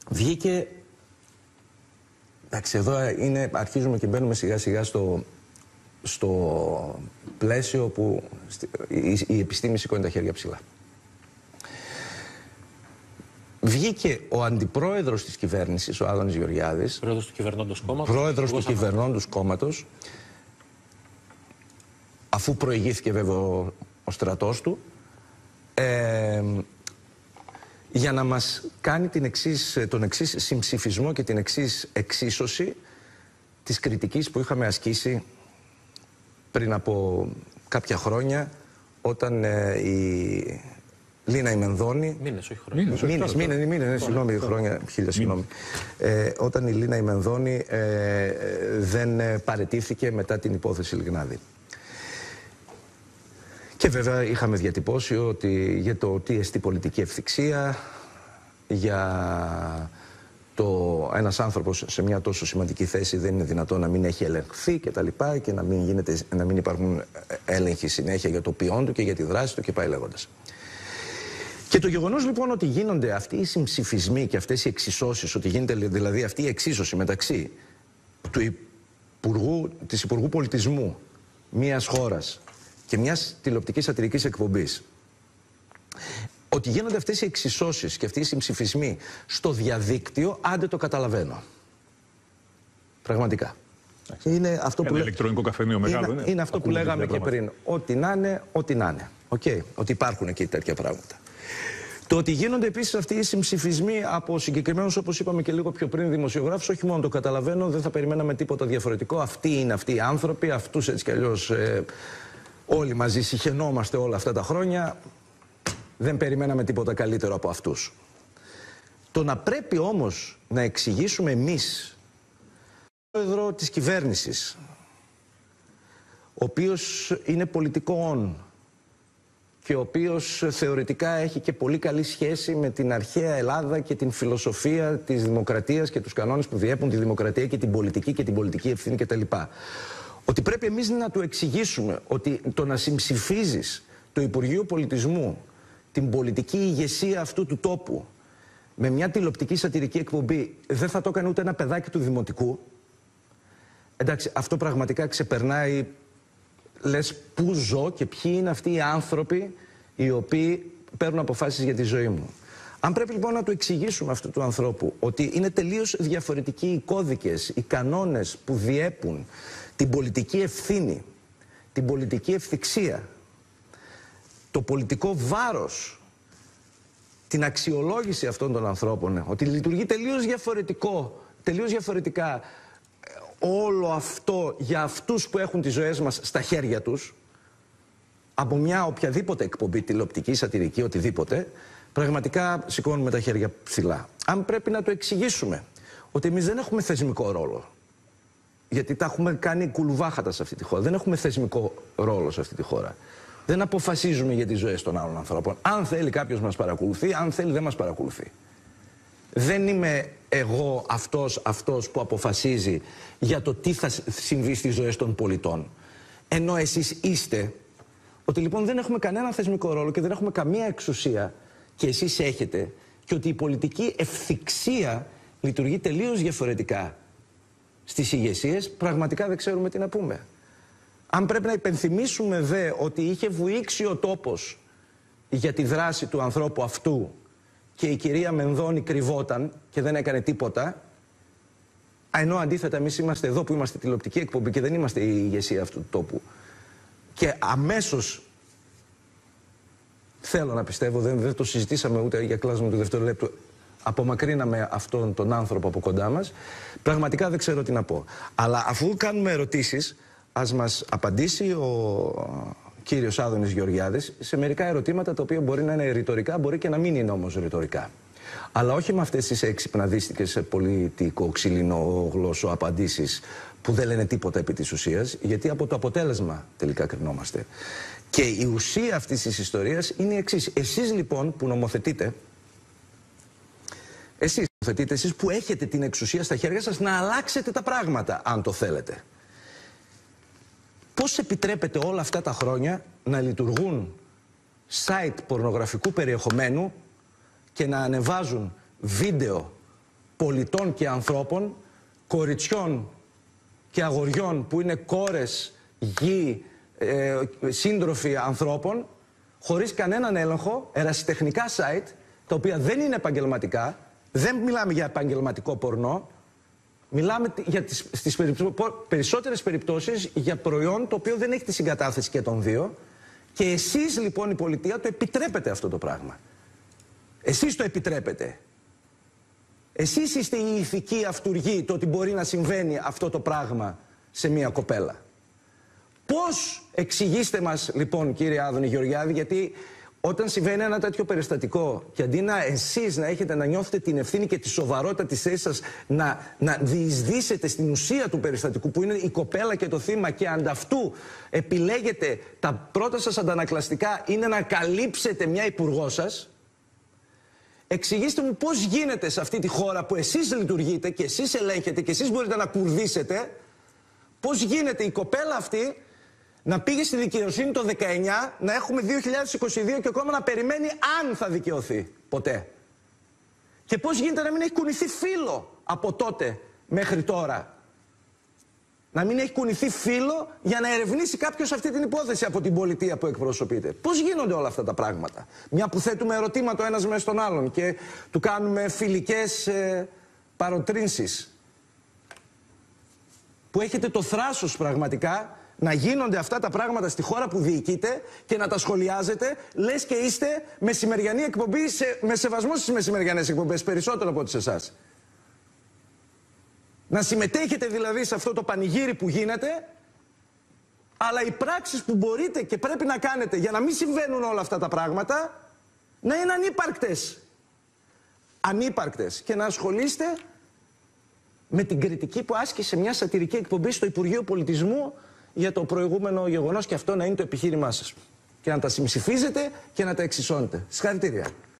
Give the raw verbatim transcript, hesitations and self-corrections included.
βγήκε... Εντάξει, εδώ είναι, αρχίζουμε και μπαίνουμε σιγά σιγά στο, στο πλαίσιο που η, η επιστήμη σηκώνει τα χέρια ψηλά. Βγήκε ο αντιπρόεδρος της κυβέρνησης, ο Άδωνης Γεωργιάδης, πρόεδρος του κυβερνώντος κόμματος, πρόεδρος του κυβερνώντος κόμματος, αφού προηγήθηκε βέβαια ο, ο στρατός του, ε, για να μας κάνει την εξής, τον εξής συμψηφισμό και την εξής εξίσωση της κριτικής που είχαμε ασκήσει πριν από κάποια χρόνια, όταν ε, η Λίνα η Μενδώνη... Μήνες, όχι χρόνια. Μήνες, μήνες, μήνες, μήνες, συγγνώμη, χρόνια, χίλια συγγνώμη. Ε, όταν η Λίνα η Μενδώνη ε, δεν ε, παραιτήθηκε μετά την υπόθεση Λιγνάδη. Και βέβαια είχαμε διατυπώσει ότι για το τι εστί πολιτική ευθυξία, για το ένας άνθρωπος σε μια τόσο σημαντική θέση δεν είναι δυνατό να μην έχει ελεγχθεί και τα λοιπά και να μην, γίνεται, να μην υπάρχουν έλεγχοι συνέχεια για το ποιόν του και για τη δράση του και πάει λέγοντας. Και το γεγονός λοιπόν ότι γίνονται αυτοί οι συμψηφισμοί και αυτές οι εξισώσεις, ότι γίνεται δηλαδή αυτή η εξίσωση μεταξύ του Υπουργού, της Υπουργού Πολιτισμού μιας χώρας και μιας τηλεοπτικής σατυρικής εκπομπής, ότι γίνονται αυτές οι εξισώσεις και αυτοί οι συμψηφισμοί στο διαδίκτυο, άντε το καταλαβαίνω. Πραγματικά. Είναι αυτό που Ένα λέ... ηλεκτρονικό καφενείο μεγάλο, είναι, είναι. είναι αυτό που λέγαμε και πριν. Ό,τι να είναι, ό,τι να είναι. Okay. Ότι υπάρχουν εκεί τέτοια πράγματα. Το ότι γίνονται επίσης αυτοί οι συμψηφισμοί από συγκεκριμένους, όπως είπαμε και λίγο πιο πριν, δημοσιογράφους, όχι μόνο το καταλαβαίνω, δεν θα περιμέναμε τίποτα διαφορετικό. Αυτοί είναι αυτοί οι άνθρωποι, αυτούς έτσι κι αλλιώς ε, όλοι μαζί συχαινόμαστε όλα αυτά τα χρόνια. Δεν περιμέναμε τίποτα καλύτερο από αυτούς. Το να πρέπει όμως να εξηγήσουμε εμείς, τον πρόεδρο της κυβέρνησης, ο οποίος είναι πολιτικών και ο οποίος θεωρητικά έχει και πολύ καλή σχέση με την αρχαία Ελλάδα και την φιλοσοφία της δημοκρατίας και τους κανόνες που διέπουν τη δημοκρατία και την πολιτική και την πολιτική ευθύνη κτλ. Ότι πρέπει εμείς να του εξηγήσουμε ότι το να συμψηφίζεις το Υπουργείο Πολιτισμού, την πολιτική ηγεσία αυτού του τόπου, με μια τηλεοπτική σατυρική εκπομπή, δεν θα το έκανε ούτε ένα παιδάκι του δημοτικού. Εντάξει, αυτό πραγματικά ξεπερνάει, λες, πού ζω και ποιοι είναι αυτοί οι άνθρωποι οι οποίοι παίρνουν αποφάσεις για τη ζωή μου. Αν πρέπει λοιπόν να του εξηγήσουμε αυτού του ανθρώπου ότι είναι τελείως διαφορετικοί οι κώδικες, οι κανόνες που διέπουν την πολιτική ευθύνη, την πολιτική ευθυξία, το πολιτικό βάρος, την αξιολόγηση αυτών των ανθρώπων, ότι λειτουργεί τελείως διαφορετικό, τελείως διαφορετικά όλο αυτό για αυτούς που έχουν τις ζωές μας στα χέρια τους, από μια οποιαδήποτε εκπομπή, τηλεοπτική, σατυρική, οτιδήποτε, πραγματικά σηκώνουμε τα χέρια ψηλά. Αν πρέπει να το εξηγήσουμε ότι εμείς δεν έχουμε θεσμικό ρόλο, γιατί τα έχουμε κάνει κουλουβάχατα σε αυτή τη χώρα, δεν έχουμε θεσμικό ρόλο σε αυτή τη χώρα. Δεν αποφασίζουμε για τις ζωές των άλλων ανθρώπων. Αν θέλει κάποιος μας παρακολουθεί, αν θέλει δεν μας παρακολουθεί. Δεν είμαι εγώ αυτός, αυτός που αποφασίζει για το τι θα συμβεί στις ζωές των πολιτών. Ενώ εσείς είστε, ότι λοιπόν δεν έχουμε κανένα θεσμικό ρόλο και δεν έχουμε καμία εξουσία και εσείς έχετε, και ότι η πολιτική ευθυξία λειτουργεί τελείως διαφορετικά στις ηγεσίες, πραγματικά δεν ξέρουμε τι να πούμε. Αν πρέπει να υπενθυμίσουμε δε ότι είχε βουήξει ο τόπος για τη δράση του ανθρώπου αυτού και η κυρία Μενδώνη κρυβόταν και δεν έκανε τίποτα, ενώ αντίθετα εμείς είμαστε εδώ που είμαστε τηλεοπτική εκπομπή και δεν είμαστε η ηγεσία αυτού του τόπου. Και αμέσως, θέλω να πιστεύω, δεν, δεν το συζητήσαμε ούτε για κλάσμα του δευτερολέπτου, απομακρύναμε αυτόν τον άνθρωπο από κοντά μας, πραγματικά δεν ξέρω τι να πω. Αλλά αφού κάνουμε ερωτήσεις, ας μας απαντήσει ο κύριος Άδωνης Γεωργιάδης σε μερικά ερωτήματα τα οποία μπορεί να είναι ρητορικά, μπορεί και να μην είναι όμως ρητορικά. Αλλά όχι με αυτές τις έξυπναδίστικες πολιτικό ξυλινό γλώσσο απαντήσεις που δεν λένε τίποτα επί της ουσίας, γιατί από το αποτέλεσμα τελικά κρινόμαστε. Και η ουσία αυτής της ιστορίας είναι η εξής. Εσείς λοιπόν που νομοθετείτε, εσείς νομοθετείτε, εσείς που έχετε την εξουσία στα χέρια σας να αλλάξετε τα πράγματα, αν το θέλετε. Πώς επιτρέπετε όλα αυτά τα χρόνια να λειτουργούν site πορνογραφικού περιεχομένου και να ανεβάζουν βίντεο πολιτών και ανθρώπων, κοριτσιών και αγοριών που είναι κόρες, γη, ε, σύντροφοι ανθρώπων, χωρίς κανέναν έλεγχο, ερασιτεχνικά site, τα οποία δεν είναι επαγγελματικά, δεν μιλάμε για επαγγελματικό πορνό, μιλάμε για τις, στις περισσότερες περιπτώσεις για προϊόν το οποίο δεν έχει τη συγκατάθεση και των δύο, και εσείς λοιπόν η πολιτεία το επιτρέπετε αυτό το πράγμα. Εσείς το επιτρέπετε. Εσείς είστε η ηθική αυτουργή το ότι μπορεί να συμβαίνει αυτό το πράγμα σε μια κοπέλα. Πώς εξηγήστε μας λοιπόν, κύριε Άδωνη Γεωργιάδη, γιατί όταν συμβαίνει ένα τέτοιο περιστατικό και αντί να εσείς να έχετε να νιώθετε την ευθύνη και τη σοβαρότητα της θέσης σας να, να διεισδύσετε στην ουσία του περιστατικού που είναι η κοπέλα και το θύμα, και ανταυτού επιλέγετε τα πρώτα σας αντανακλαστικά είναι να καλύψετε μια υπουργό σας, εξηγήστε μου πώς γίνεται σε αυτή τη χώρα που εσείς λειτουργείτε και εσείς ελέγχετε και εσείς μπορείτε να κουρδίσετε, πώς γίνεται η κοπέλα αυτή να πήγε στη δικαιοσύνη το δεκαεννιά, να έχουμε δύο χιλιάδες είκοσι δύο και ακόμα να περιμένει αν θα δικαιωθεί ποτέ. Και πώς γίνεται να μην έχει κουνηθεί φύλλο από τότε μέχρι τώρα. Να μην έχει κουνηθεί φύλλο για να ερευνήσει κάποιος αυτή την υπόθεση από την πολιτεία που εκπροσωπείται. Πώς γίνονται όλα αυτά τα πράγματα? Μια που θέτουμε ερωτήματα ο ένας μέσα στον άλλον και του κάνουμε φιλικές ε, παροτρύνσεις. Που έχετε το θράσος πραγματικά να γίνονται αυτά τα πράγματα στη χώρα που διοικείτε και να τα σχολιάζετε, λες και είστε μεσημεριανή εκπομπή, σε, με σεβασμό στις μεσημεριανές εκπομπές, περισσότερο από ό,τι σε εσάς. Να συμμετέχετε δηλαδή σε αυτό το πανηγύρι που γίνεται, αλλά οι πράξεις που μπορείτε και πρέπει να κάνετε για να μην συμβαίνουν όλα αυτά τα πράγματα, να είναι ανύπαρκτες. Ανύπαρκτες. Και να ασχολείστε με την κριτική που άσκησε μια σατυρική εκπομπή στο Υπουργείο Πολιτισμού για το προηγούμενο γεγονός, και αυτό να είναι το επιχείρημά σας. Και να τα συμψηφίζετε και να τα εξισώνετε. Συγχαρητήρια.